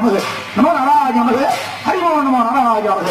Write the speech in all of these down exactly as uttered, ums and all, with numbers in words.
நமது நமோ நாராஜ நமது ஹரிமோ நமோ நாராஜ நமது.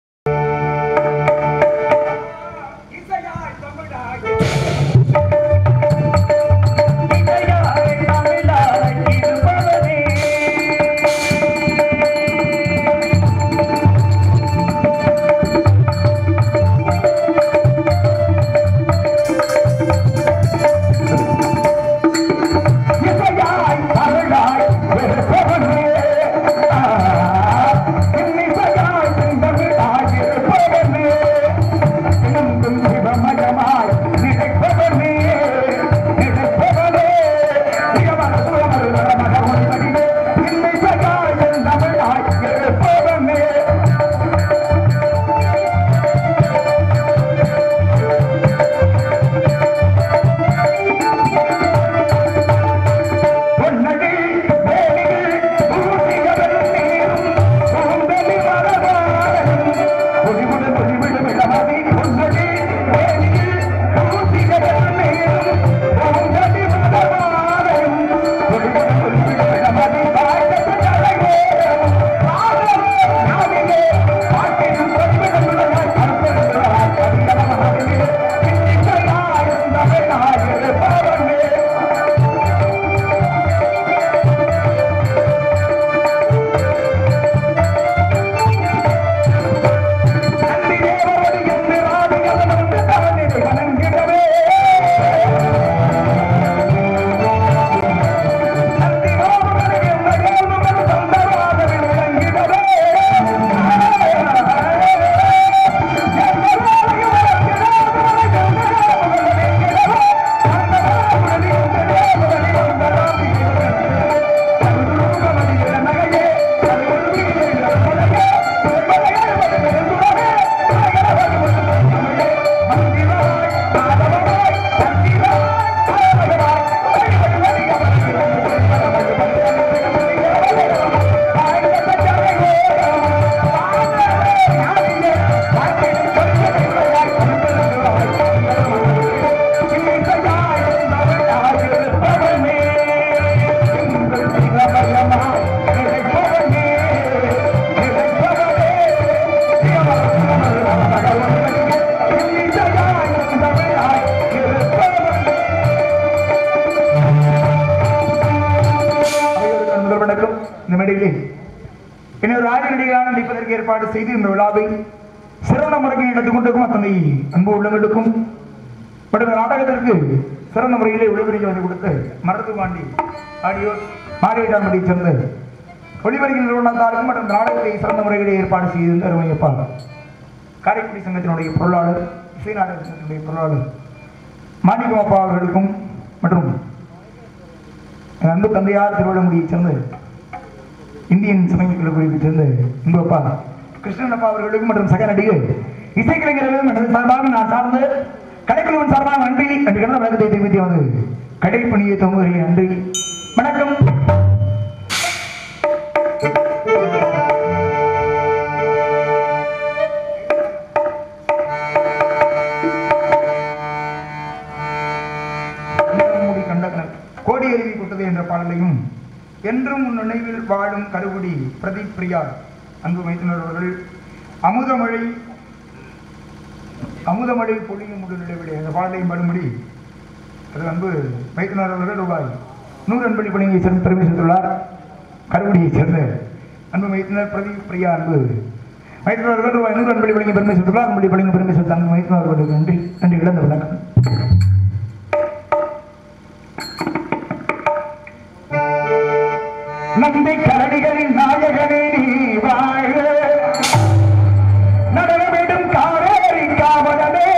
ஏற்பாடு செய்து இந்த விழாவை சிறந்த முறையில் நடந்து கொண்டிருக்கும் அத்தனை அன்பு உள்ளங்களுக்கும் மற்றும் நாடகத்திற்கு சிறந்த முறையிலே ஒளிபரப்பு வந்து கொடுத்து மருத்துவாண்டி ஆடியோ மாரியட்டான்படியை சேர்ந்த ஒளிபரப்பு நிறுவனத்தாருக்கும் மற்றும் நாடகத்தை சிறந்த முறையிலே ஏற்பாடு செய்திருந்த அருமையப்பா காரைக்குடி சங்கத்தினுடைய பொருளாளர் இசை நாடக சங்கத்தினுடைய பொருளாளர் மாணிக்கமப்பா அவர்களுக்கும் மற்றும் அன்பு தந்தையார் திருவிழமுடியை சேர்ந்த இந்தியன் சமயக் குழுவை சேர்ந்த அன்பப்பா கிருஷ்ணனப்பா அவர்களுக்கும் மற்றும் சக நடிகர் இசைக்கலைஞர்களும் எனது சார்பாக நான் சார்ந்து கலைக்குழுவின் சார்பாக நன்றி என்று கிடந்த வழக்கத்தை தெரிவித்து வந்து கடை பணியை தொங்குகிறேன். நன்றி, வணக்கம். கோடி அருவி கொட்டது என்ற பாடலையும் என்றும் உன் நினைவில் வாழும் கருவுடி பிரதீப் பிரியா அன்பு மைத்துனர் அவர்கள் அமுதமழை அமுதமழை பொழியும் முழு நிலைவிலே அந்த பாடலையும் பாடும்படி அது அன்பு மைத்துனர் அவர்கள் ரூபாய் நூறு அன்பளி பணியை சேர்ந்து பெருமை சேர்த்துள்ளார். கருவுடியை சேர்ந்த அன்பு மைத்துனர் பிரதீப் பிரியா அன்பு மைத்துனர் அவர்கள் ரூபாய் நூறு அன்பளி பணியை பெருமை சேர்த்துள்ளார். அன்பளி பணியை பெருமை சேர்த்த அன்பு மைத்துனர் அவர்களுக்கு நன்றி நன்றி இழந்த வணக்கம். நந்தி கரடிகளின் நாயகனே நீ வாழ நடனமிடும் காவேரி காவலனே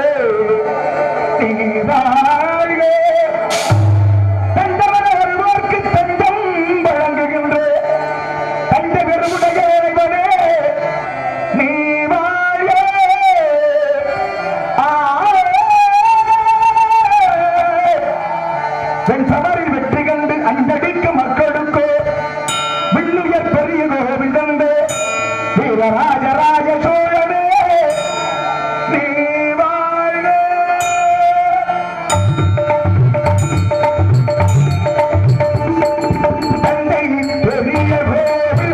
நீ வாழ தந்தவன வருவோர்க்கு தந்தம் வழங்குகின்ற தந்த பெருமுடைய இறைவனே நீ வாழ வெண் சமரில் வெற்றி கண்டு அஞ்சடிக்கு மக்களுக்கு பெரிய கோவிந்தந்தே வீரராஜராஜ சோழனே நீ வாழ்க. தந்தை பெரிய கோவில்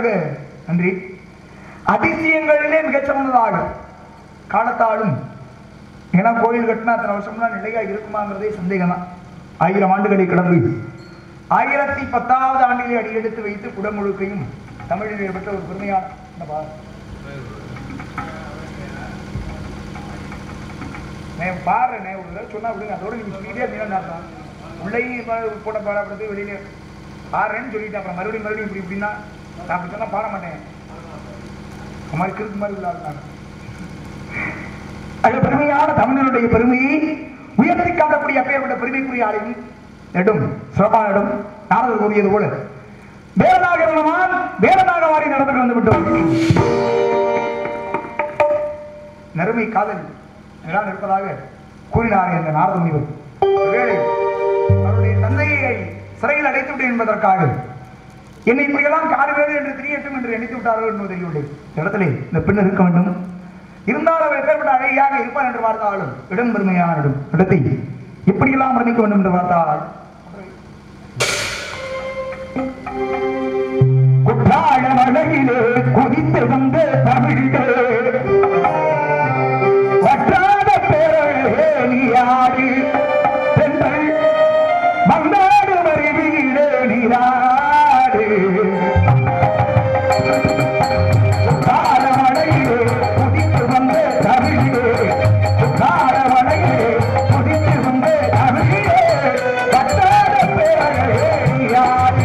நன்றி. அதிசயங்களிலே மிகச்சிறந்ததாக காலத்தாலும் ஏன்னா கோயில் கட்டினா அத்தனை வருஷம்லாம் நிலையா இருக்குமாங்கிறதே சந்தேகம் தான். ஆயிரம் ஆண்டுகளை கடந்து ஆயிரத்தி பத்தாவது ஆண்டிலே அடியெடுத்து வைத்து குடமுழுக்கையும் தமிழில் ஏற்பட்ட ஒரு பெருமையான பாடுறேன் ஒரு சொன்னா விடுங்க. அதோட நீங்க சொல்லிட்டே இருந்தீங்கன்னா உள்ளேயும் போட்ட பாடப்படுறது வெளியில பாடுறேன்னு சொல்லிட்டு அப்புறம் மறுபடியும் மறுபடியும் இப்படி இப்படின்னா நான் அப்படி சொன்னா பாட மாட்டேன். அந்த மாதிரி கிறுக்கு மாதிரி விளையாடுறாங்க. அது பெருமையான தமிழனுடைய பெருமையை உயர்த்தி காட்டக்கூடிய அப்பேற்பட்ட பெருமைக்குரிய ஆலையும் நெடும் சிறப்பான இடம். நாரதர் கூறியது போல வேதனாக இருந்தவான் வேதனாக மாறி நடந்து வந்து விட்டோம். நறுமை காதல் எல்லாம் இருப்பதாக கூறினார் என்ற நாரத முனிவர். ஒருவேளை அவருடைய தந்தையை சிறையில் அடைத்து விட்டேன் என்பதற்காக என்னை இப்படியெல்லாம் காடுவேது என்று தெரியட்டும் என்று நினைத்து விட்டார்கள் என்பது தெரியவில்லை. இடத்திலே இந்த பெண் இருக்க வேண்டும். இருந்தாலும் அவர் எப்பேற்பட்ட அழகியாக இருப்பார் என்று பார்த்தாலும் இடம் பெருமையான இடம் இடத்தை இப்படியெல்லாம் வர்ணிக்க வேண்டும் என்று பார்த்தால் குற்றால மலையிலே குதித்து வந்த தமிழே வற்றாத பேரழகே நீயாடி பெண்கள் மந்தாடு மருவியிலே நீராடு குற்றால மலையிலே குதித்து வந்த தமிழே குற்றால மலையிலே குதித்து வந்த தமிழே வற்றாத பேரழகே நீயாடி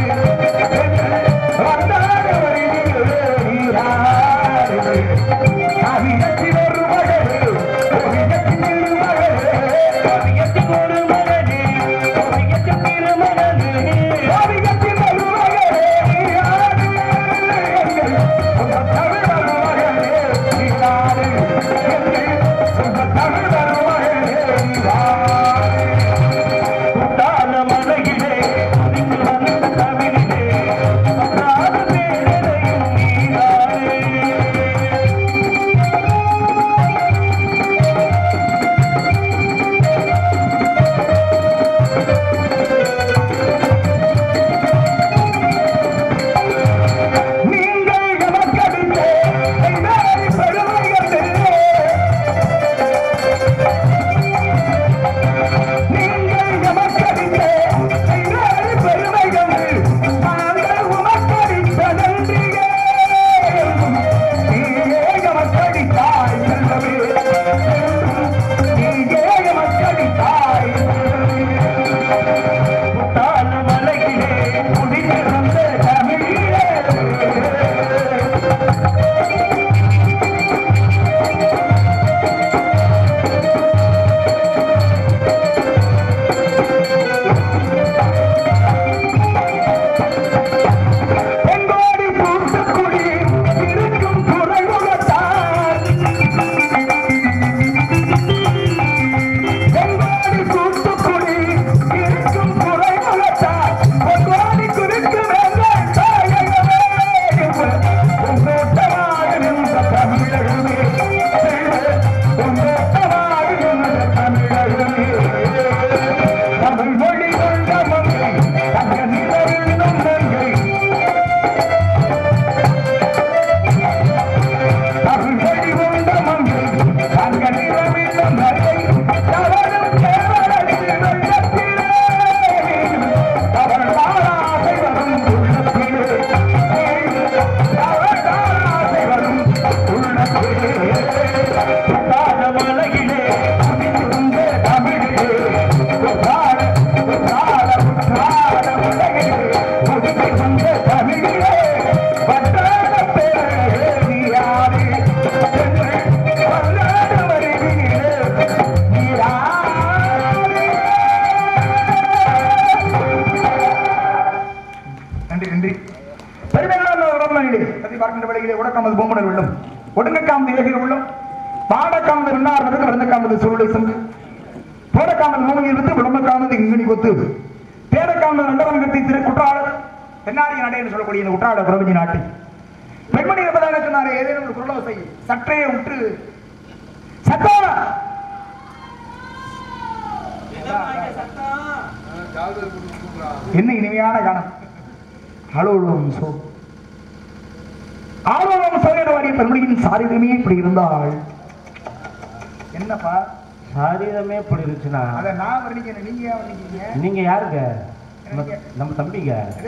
என்ன இனிமையான கானம். ஹலோ சோ ஆரோரம் சோழவாடிய பெருமொழியின் சாரிதமே இப்படி இருந்தால் என்னப்பா சாரீரமே இப்படி இருந்துச்சுன்னா அதை நான் வர்ணிக்கிறேன், நீங்க ஏன் வர்ணிக்கிறீங்க? நீங்க யாருங்க? நம்ம தம்பிங்க.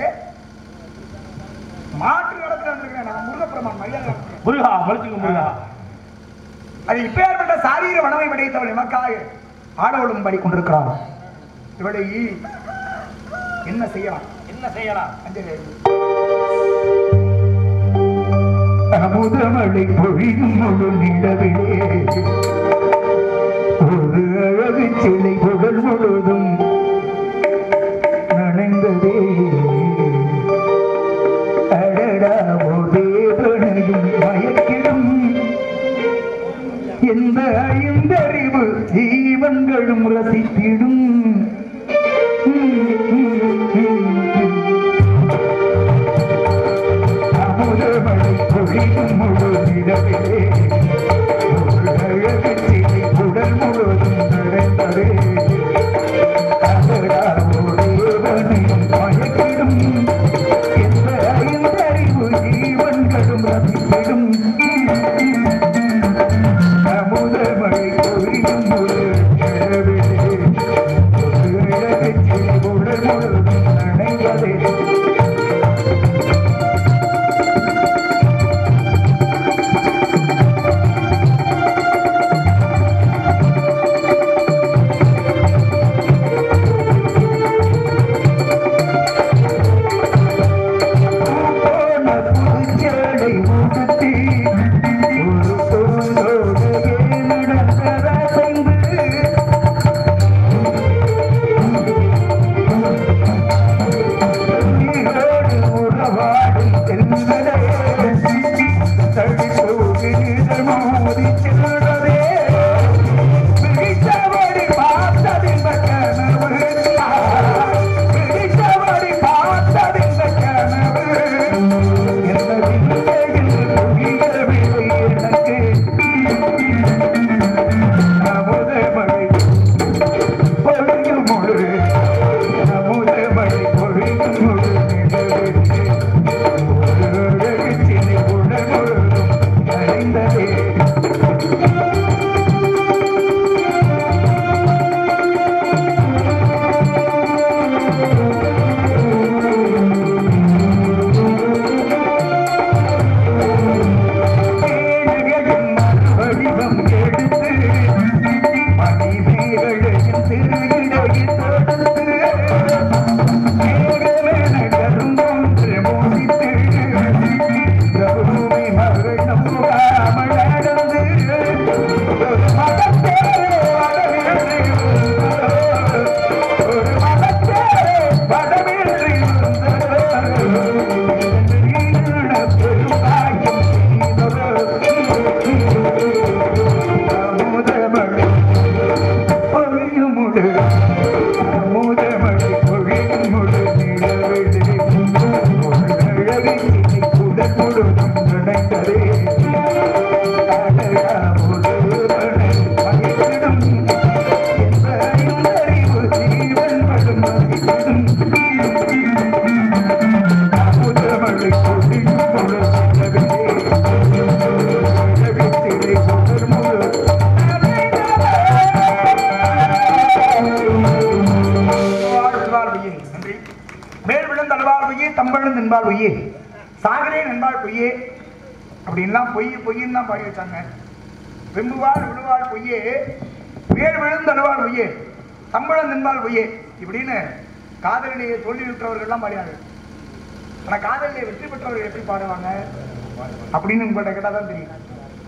மாற்று நடத்துறேன் நான் முருகப்பெருமான் மரியாதை முருகா மலிச்சுங்க முருகா. அது இப்பேற்பட்ட சாரீர வனமை படைத்தவள் எமக்காக ஆடவளும் படி கொண்டிருக்கிறார். இவளை என்ன செய்யலாம்? என்ன செய்யலாம்? அமுதமழை பொழியும் முழு நிலவிலே ஒரு அழகு சிலை புகழ் முழுதும் நனைந்ததே. அடடா தேவனையும் மயக்கிடும் எந்த ஐந்தறிவு ஜீவன்களும் ரசித்திடும். அமுதமழை பொழியும் முழு நிலவிலே ஒரு அழகு சிலை உடல் முழுவதும் நிறைந்ததே. அடடா தேவனையும் மயக்கிடும் எந்த ஐந்தறிவு ஜீவன்களும் ரசித்திடும். அமுதமழை பொழியும் முழு நிலவிலே ஒரு அழகு சிலை உடல் முழுவதும் நனைந்ததே. சாகரே நண்பாள் பொய்யே அப்படின்லாம் பொய் பொய்ன்னு தான் பாடி வச்சாங்க. வெம்புவாள் விழுவாள் பொய்யே, வேர் விழுந்து அழுவாள் பொய்யே, சம்பளம் நின்பாள் பொய்யே இப்படின்னு காதலிலேயே தோல்வி விட்டவர்கள்லாம் பாடினாங்க. ஆனால் காதலிலே வெற்றி பெற்றவர்கள் எப்படி பாடுவாங்க அப்படின்னு உங்கள்கிட்ட கேட்டால் தான் தெரியும்.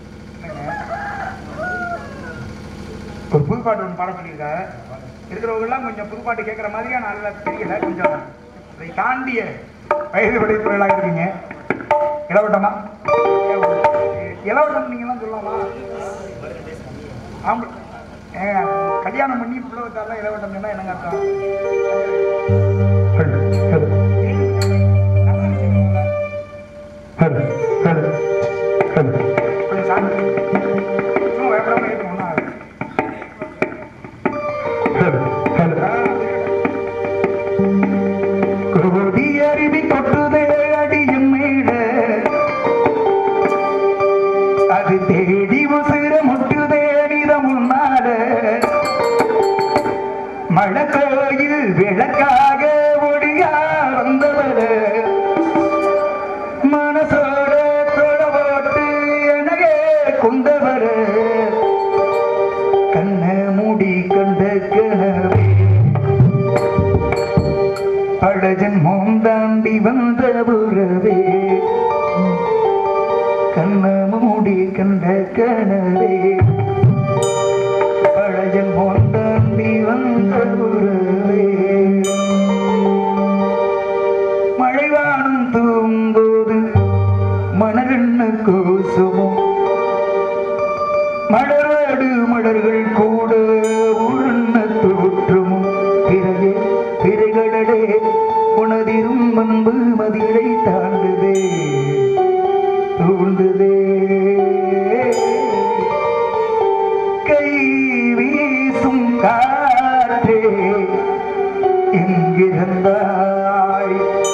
ஒரு புதுப்பாட்டு ஒன்று பாட சொல்லியிருக்காங்க. இருக்கிறவங்கெல்லாம் கொஞ்சம் புதுப்பாட்டு கேட்குற மாதிரியா நல்லா தெரியல. கொஞ்சம் அதை தாண்டிய வயது விளைத்துறைகளாக இருக்கீங்க. இளவட்டமா இளவட்டம் நீங்களாம் சொல்லலாமா? ஆம்பளை கல்யாணம் பண்ணி பிள்ளை வச்சாலாம் இளவட்டம் சொன்னா என்னங்க அர்த்தம்? கொஞ்சம் சாமி சும்மா பயப்படாம ஏற்று ஒன்றா அருவி கொட்டுதே அடியும் மேல கண்ட கனவே பழையன் போந்தாண்டி வந்த உறவே மழைவானம் தூங்கும்போது மணகண்ண கோசுமோ மலரோடு மலர்கள் கூட உருண்ண தோற்றுமோ பிறகு பிறகடலே உனதிரும் அன்பு மதிலை தாண்டுதே தூண்டுதே கை வீசும் காற்றே எங்கிருந்தாய்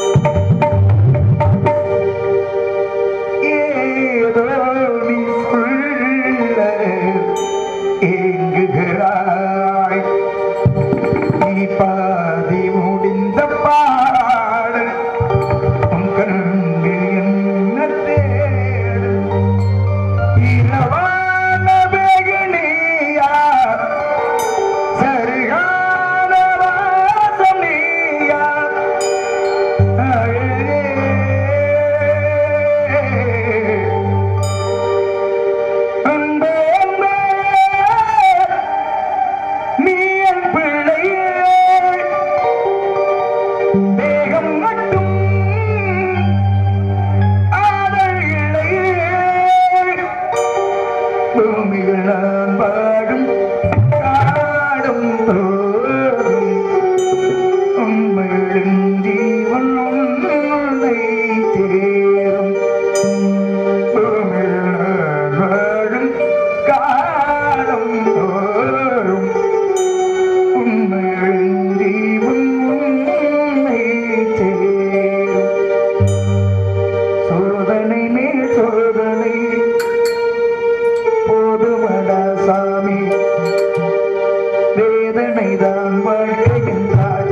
ஏதோ நீ சொல்ல ஏங்குகிறாய் நீ பாதி முடிந்த பாடல் உன் கண்ணில் என்ன தேடு இரவான வேகினியா சரியான வாசம் நீயா அழகே அன்பே அன்பே நீ என் பிள்ளையே தேகம் மட்டும் ஆதல் இல்லையே பூமியில் நான் பாடும் காடும் தோறும் உண்மையின் ஜீவன் உன்னை சேரும் பூமியில் நான் பாடும் காடும் தோறும் உண்மையின் ஜீவன் உன்னை சேரும் சோதனை மேல் சோதனை போதுமடா சாமி வேதனை தான் வாழ்க்கை என்றால்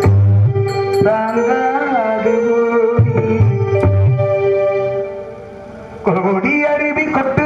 தாங்காது ஓடி கோடி அருவி கொட்டு